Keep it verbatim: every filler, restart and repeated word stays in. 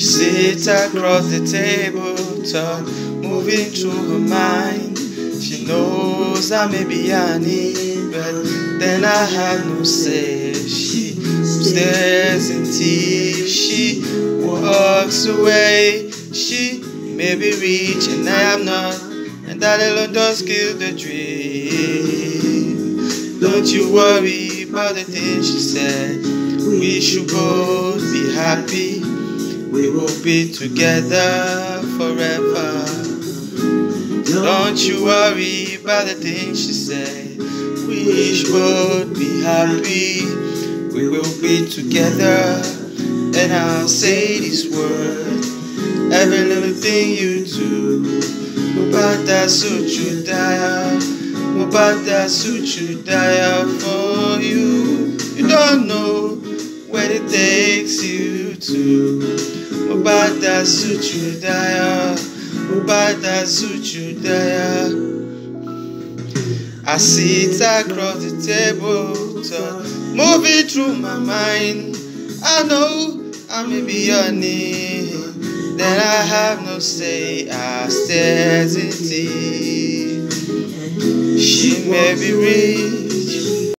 Sit across the table, thought moving through her mind. She knows I may be honey, but then I have no say. She stares in tea, she walks away. She may be rich and I am not, and that alone does kill the dream. Don't you worry about the things she said. We should both be happy. We will be together forever. Don't you worry about the things she said. We should both be happy. We will be together. And I'll say this word. Every little thing you do. Mubada suchu daya. Mubada suchu daya for you. You don't know where it takes you to. Mubada suchu daya. Mubada suchu daya. I sit across the table, thought moving through my mind. I know I may be honey, then I have no say. I stare in tea. She may be rich.